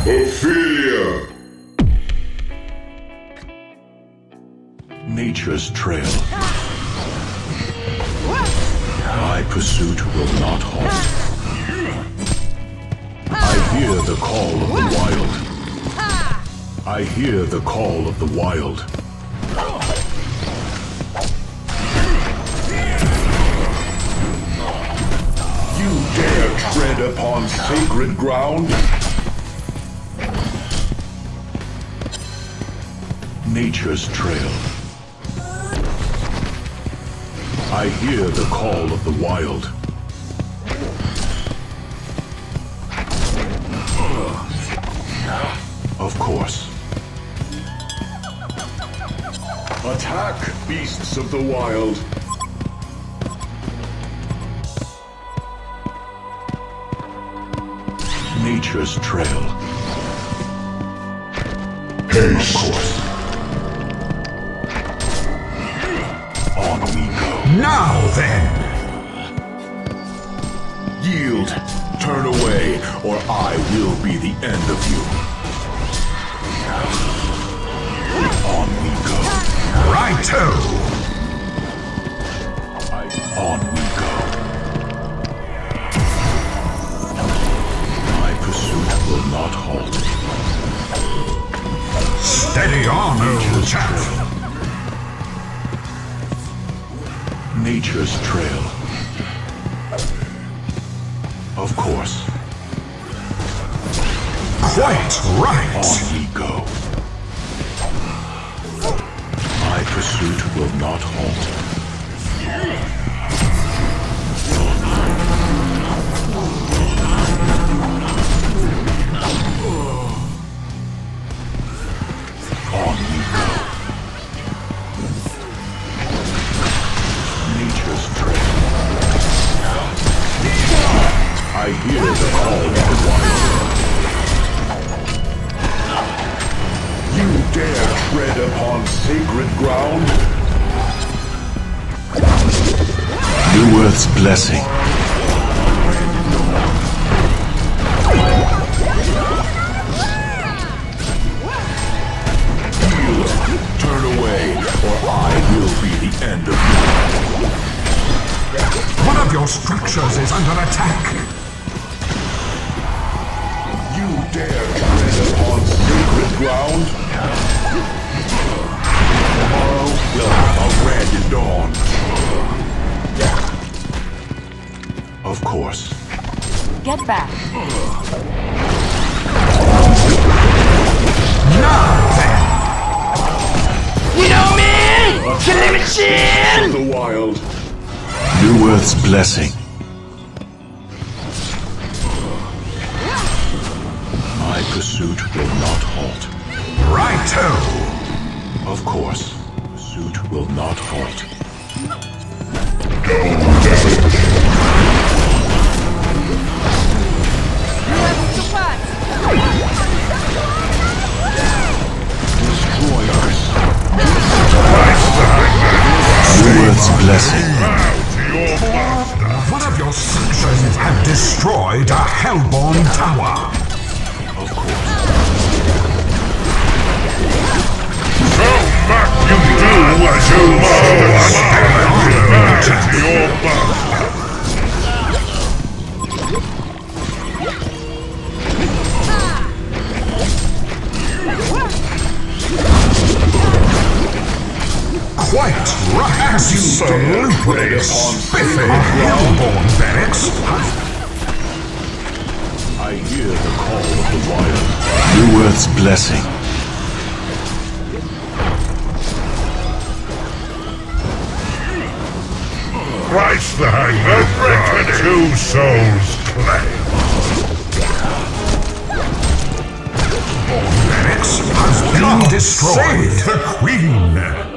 Ophelia! Nature's trail. My pursuit will not halt. I hear the call of the wild. I hear the call of the wild. You dare tread upon sacred ground? Nature's trail. I hear the call of the wild. Of course. Attack, beasts of the wild! Nature's trail. Of course. On we go. Now then! Yield, turn away, or I will be the end of you. On we go. Righto! On we go. My pursuit will not halt. Steady on, old chap! Nature's trail. Of course. Quite right! On we go. My pursuit will not halt. On we go. Nature's trail. I hear the call of the wild. You dare tread upon sacred ground? New Earth's blessing. Yield, turn away, or I will be the end of you. One of your structures is under attack. You dare tread upon sacred ground? Tomorrow will have a red dawn. Of course. Get back. Now then! You know me! Killing machine! The wild. New Earth's blessing. My pursuit will not halt. Righto! Of course, pursuit will not halt. Destroyers. New Earth's blessing. One of your structures have destroyed a Hellborn tower. Of course. So much you do as you must. Your bastard. Quite right! Absolutely spiffy! Hellborn barracks! I hear the call of the wild. New Earth's blessing. Christ the hangman, two souls claim. Barracks has been destroyed! Save the Queen!